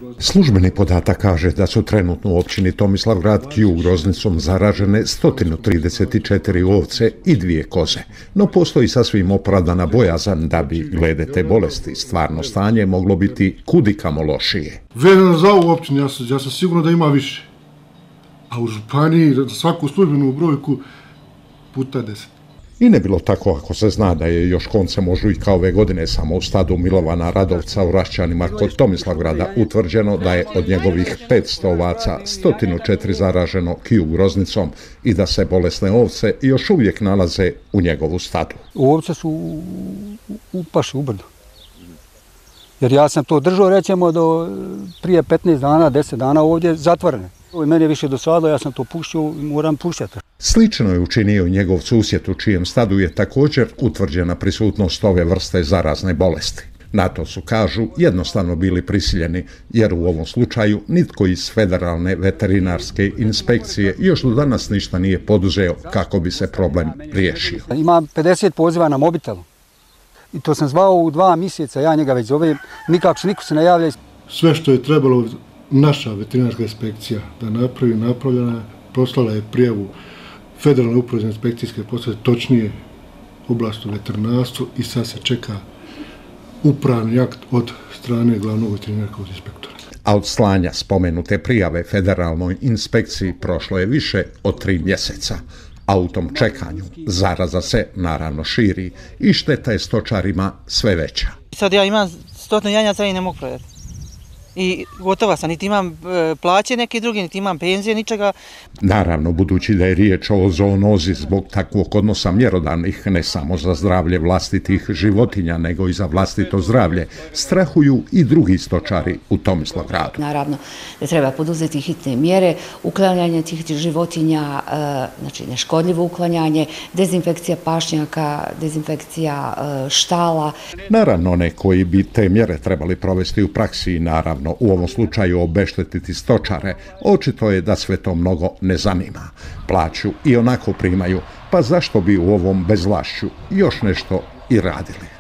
Službeni podatak kaže da su trenutno u općini Tomislavgrad Kju groznicom zaražene 134 ovce i 2 koze. No postoji sasvim opravdana bojazan da bi glede te bolesti stvarno stanje moglo biti kudikamo lošije. Vezano za ovu općinu, ja sam sigurno da ima više. A u županiji za svaku službenu brojku puta 10. I ne bilo tako ako se zna da je još koncem ožujka ove godine samo u stadu Milovana Radovca u Rašćanima kod Tomislavgrada utvrđeno da je od njegovih 500 ovaca 104 zaraženo Kju groznicom i da se bolesne ovce još uvijek nalaze u njegovu stadu. Ovce su u paši, u brdu. Jer ja sam to držao, rećemo, do prije 15 dana, 10 dana ovdje zatvorene. Mene je više dosadilo, ja sam to puštio i moram puštati. Slično je učinio njegov susjed u čijem stadu je također utvrđena prisutnost ove vrste zarazne bolesti. Na to su, kažu, jednostavno bili prisiljeni, jer u ovom slučaju nitko iz Federalne veterinarske inspekcije još do danas ništa nije poduzeo kako bi se problem riješio. Imam 50 poziva na mobitelu. I to sam zvao u 2 mjeseca, ja njega već zovem, nikako niko se ne javlja. Sve što je trebalo naša veterinarska inspekcija da napravi, napravljena, poslala je prijavu Federalne uprave za inspekcijske poslove, točnije oblast u veterinarstvu, i sad se čeka upravni akt od strane glavnog veterinarskog inspektora. A od slanja spomenute prijave Federalnoj inspekciji prošlo je više od 3 mjeseca. A u tom čekanju zaraza se naravno širi i šteta je stočarima sve veća. Sad ja imam 100 janjaca i ne mogu prodati. I gotova sam, niti imam plaće neke druge, niti imam penzije, ničega. Naravno, budući da je riječ o zoonozi zbog takvog odnosa mjerodavnih, ne samo za zdravlje vlastitih životinja, nego i za vlastito zdravlje, strahuju i drugi stočari u Tomislavgradu. Naravno da treba poduzeti hitne mjere, uklanjanje tih životinja, znači neškodljivo uklanjanje, dezinfekcija pašnjaka, dezinfekcija štala. Naravno, one koji bi te mjere trebali provesti u praksi i naravno u ovom slučaju obeštetiti stočare, očito je da sve to mnogo ne zanima. Plaću i onako primaju, pa zašto bi u ovom bezvlašću još nešto i radili?